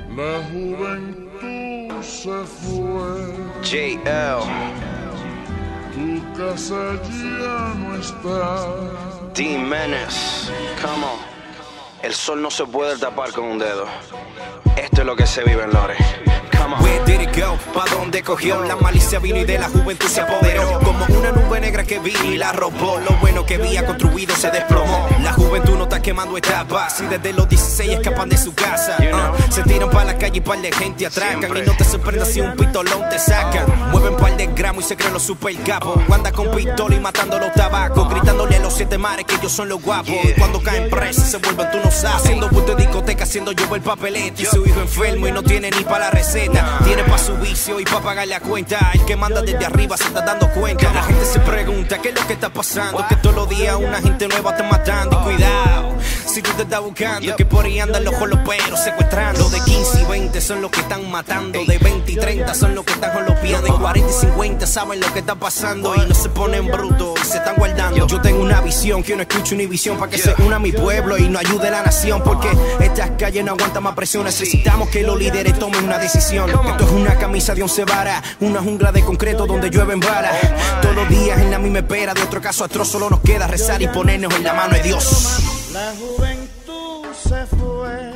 La juventud se fue. JL. Tu casa ya no está. D Menace. Come on. El sol no se puede tapar con un dedo. Esto es lo que se vive en Lore. Where did it go? ¿Pa' dónde cogió? La malicia vino y de la juventud se apoderó. Como una nube negra que vi y la robó. Lo bueno que había construido se desplomó. La juventud no está quemando etapas. Y desde los 16 escapan de su casa. Se tiran pa' la calle y par de gente atracan. Y no te sorprendas si un pistolón te sacan. Mueven par de gramos y se creen los super capos. Anda con pistola y matando los tabacos. Gritándole a los 7 mares que ellos son los guapos. Y cuando caen presos se vuelven tú no sabes. Haciendo bulto de discoteca, haciendo llover el papelete. Y su hijo enfermo y no tiene ni para la receta. Tiene pa' su vicio y pa' pagar la cuenta. El que manda desde arriba se está dando cuenta. La gente se pregunta qué es lo que está pasando. Que todos los días una gente nueva está matando. Y cuidado, si tú te estás buscando, que por ahí andan los joloperos secuestrando. De 15 y 20 son los que están matando. De 20 y 30 son los que están jolopeando. De 40 y 50 saben lo que está pasando. Y no se ponen brutos y se están guardando. Yo tengo una visión, que no escucho una visión para que se una mi pueblo y no ayude la nación. Porque estas calles no aguantan más presión. Necesitamos que los líderes tomen una decisión. Esto es una camisa de 11 varas, una jungla de concreto donde llueven balas. Todos los días en la misma espera de otro caso atroz. Solo nos queda rezar y ponernos en la mano de Dios. La juventud se fue,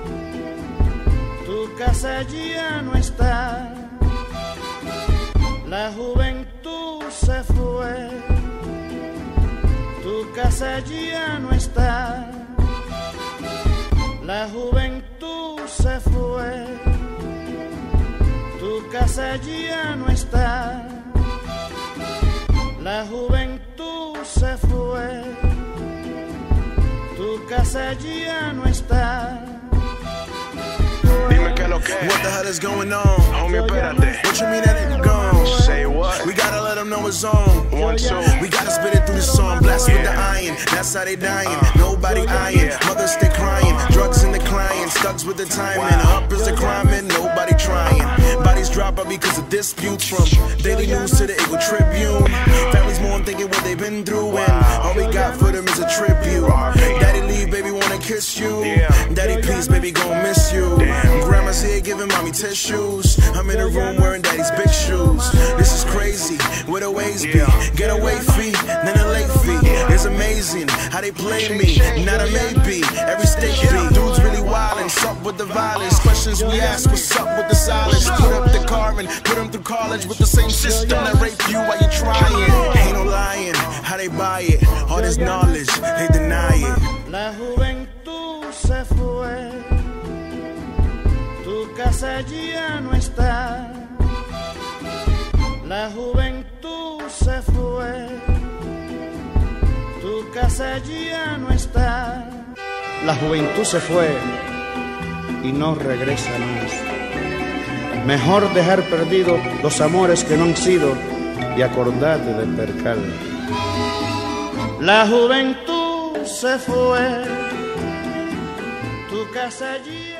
tu casa ya no está. La juventud se fue, tu casa ya no está. La juventud se fue, tu casa ya no está. La juventud se fue, tu casa ya no está. Dime qué es lo que es. What the hell is going on? Homie, espérate. What you mean that it gone? Say what? We gotta let them know it's on. 1, 2. We gotta spit it through the song. Blast with the iron. That's how they dying. Nobody eyeing. Mothers stay crying. Drugs in the client. Stugs with the timing. Up is the crime and nobody trying. Bodies drop out because of disputes. From Daily News to the Eagle Tribune. Families mourn thinking what they've been through. And all we got for them is a tribute. Daddy leave, baby wanna kiss you. Daddy please, baby gon' miss you. Grandma's here giving mommy tissues. I'm in a room wearing daddy's big shoes. This is crazy, where the ways be. Get away fee, then a late fee. It's amazing how they play me, not a maybe. Every state beat, dudes really wildin'. Sup with the violence, questions we ask, what's up with the silence? Put up the car and put them through college with the same system that rape you while you're trying. Ain't no lying, how they buy it. All this knowledge, they deny it. La juventud se fue, tu casa ya no está. La juventud se fue, tu casa ya no está. La juventud se fue y no regresa más. Mejor dejar perdidos los amores que no han sido y acordarte del percal. La juventud se fue, tu casa ya